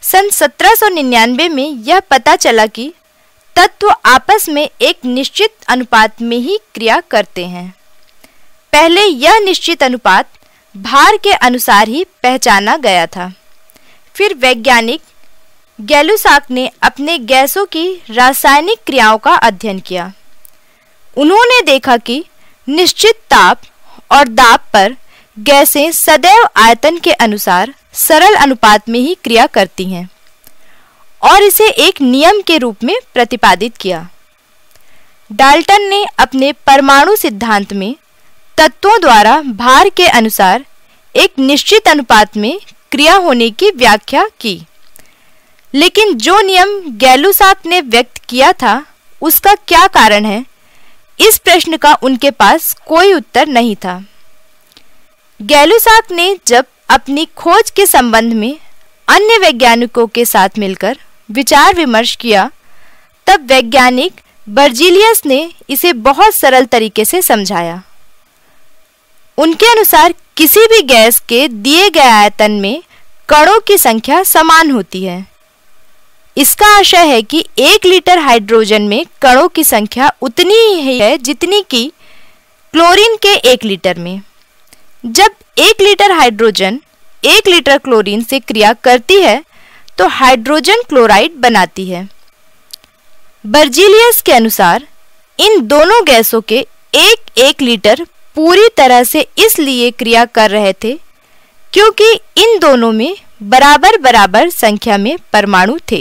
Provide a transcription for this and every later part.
सन 1799 में यह पता चला कि तत्व आपस में एक निश्चित अनुपात में ही क्रिया करते हैं। पहले यह निश्चित अनुपात भार के अनुसार ही पहचाना गया था। फिर वैज्ञानिक गै-लुसाक ने अपने गैसों की रासायनिक क्रियाओं का अध्ययन किया। उन्होंने देखा कि निश्चित ताप और दाब पर गैसें सदैव आयतन के अनुसार सरल अनुपात में ही क्रिया करती हैं और इसे एक नियम के रूप में प्रतिपादित किया। डाल्टन ने अपने परमाणु सिद्धांत में तत्वों द्वारा भार के अनुसार एक निश्चित अनुपात में क्रिया होने की व्याख्या की, लेकिन जो नियम गै-लुसाक ने व्यक्त किया था उसका क्या कारण है, इस प्रश्न का उनके पास कोई उत्तर नहीं था। गै-लुसाक ने जब अपनी खोज के संबंध में अन्य वैज्ञानिकों के साथ मिलकर विचार विमर्श किया, तब वैज्ञानिक बर्जीलियस ने इसे बहुत सरल तरीके से समझाया। उनके अनुसार किसी भी गैस के दिए गए आयतन में कणों की संख्या समान होती है। इसका आशय है कि 1 लीटर हाइड्रोजन में कणों की संख्या उतनी ही है जितनी कि क्लोरीन के 1 लीटर में। जब 1 लीटर हाइड्रोजन 1 लीटर क्लोरीन से क्रिया करती है तो हाइड्रोजन क्लोराइड बनाती है। बर्जीलियस के अनुसार इन दोनों गैसों के 1-1 लीटर पूरी तरह से इसलिए क्रिया कर रहे थे क्योंकि इन दोनों में बराबर बराबर संख्या में परमाणु थे।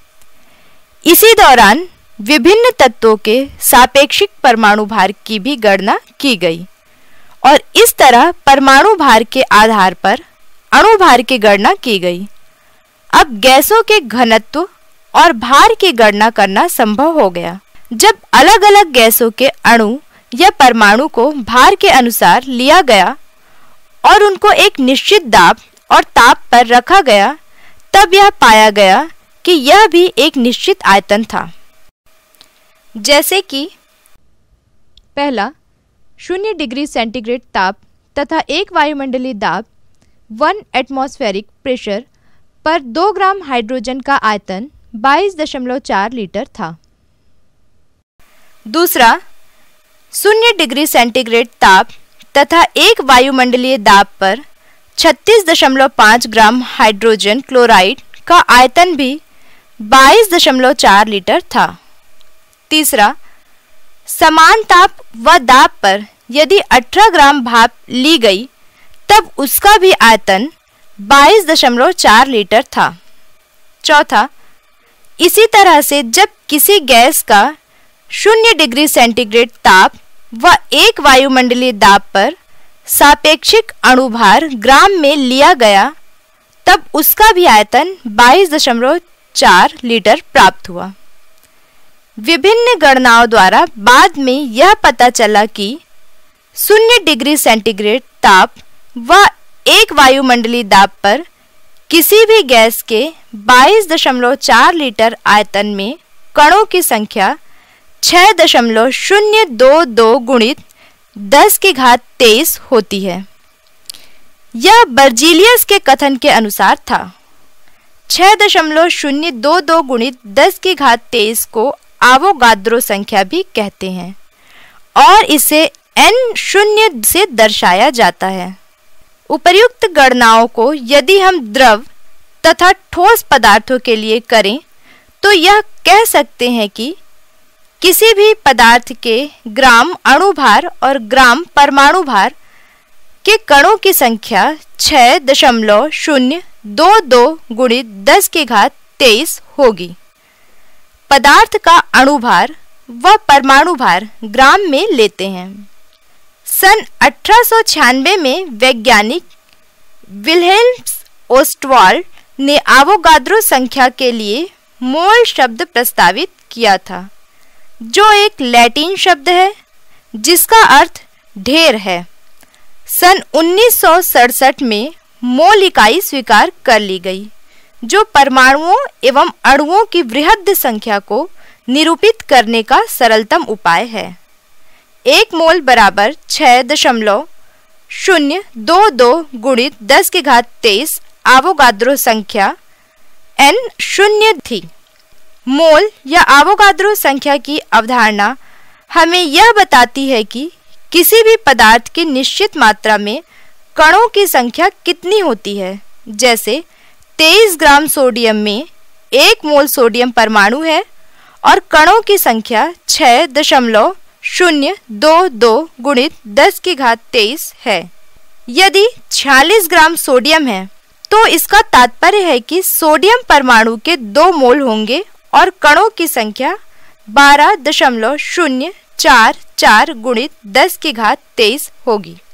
इसी दौरान विभिन्न तत्वों के सापेक्षिक परमाणु भार की भी गणना की गई और इस तरह परमाणु भार के आधार पर अणु भार की गणना की गई। अब गैसों के घनत्व और भार की गणना करना संभव हो गया। जब अलग-अलग गैसों के अणु या परमाणु को भार के अनुसार लिया गया और उनको एक निश्चित दाब और ताप पर रखा गया, तब यह पाया गया कि यह भी एक निश्चित आयतन था। जैसे कि पहला 0 डिग्री सेंटीग्रेड ताप तथा 1 वायुमंडलीय दाब 1 एटमॉस्फेरिक प्रेशर पर 2 ग्राम हाइड्रोजन का आयतन 22.4 लीटर था। दूसरा 0 डिग्री सेंटीग्रेड ताप तथा 1 वायुमंडलीय दाब पर 36.5 ग्राम हाइड्रोजन क्लोराइड का आयतन भी 22.4 लीटर था। तीसरा, समान ताप व दाब पर यदि 18 ग्राम भाप ली गई तब उसका भी आयतन 22.4 लीटर था। चौथा, इसी तरह से जब किसी गैस का 0 डिग्री सेंटीग्रेड ताप व 1 वायुमंडलीय दाब पर सापेक्षिक अणुभार ग्राम में लिया गया तब उसका भी आयतन 22.4 लीटर प्राप्त हुआ। विभिन्न गणनाओं द्वारा बाद में यह पता चला कि 0 डिग्री सेंटीग्रेड ताप व 1 वायुमंडलीय दाब पर किसी भी गैस के 22.4 लीटर आयतन में कणों की संख्या 6.022 गुणित 10⁻23 होती है। यह बर्जीलियस के कथन के अनुसार था। 6.022 गुणित 10⁻23 को आवोगाद्रो संख्या भी कहते हैं और इसे n0 से दर्शाया जाता है। उपर्युक्त गणनाओं को यदि हम द्रव तथा ठोस पदार्थों के लिए करें तो यह कह सकते हैं कि किसी भी पदार्थ के ग्राम अणुभार और ग्राम परमाणु भार के कणों की संख्या 6.022 गुणित 10⁻23 होगी। पदार्थ का अणुभार व परमाणु भार ग्राम में लेते हैं। सन 1896 में वैज्ञानिक विल्हेल्म ओस्टवाल्ड ने आवोगाद्रो संख्या के लिए मोल शब्द प्रस्तावित किया था, जो एक लैटिन शब्द है जिसका अर्थ ढेर है। सन 1967 में मोल इकाई स्वीकार कर ली गई, जो परमाणुओं एवं अणुओं की वृहद संख्या को निरूपित करने का सरलतम उपाय है। 1 मोल बराबर 6.022 गुणित 10⁻23 आवोगाद्रो संख्या n शून्य थी। मोल या एवोगाद्रो संख्या की अवधारणा हमें यह बताती है कि किसी भी पदार्थ की निश्चित मात्रा में कणों की संख्या कितनी होती है। जैसे 23 ग्राम सोडियम में 1 मोल सोडियम परमाणु है और कणों की संख्या 6.022 गुणित 10 की घात 23 है। यदि 46 ग्राम सोडियम है तो इसका तात्पर्य है कि सोडियम परमाणु के 2 मोल होंगे और कणों की संख्या 12.044 गुणित 10 की घात 23 होगी।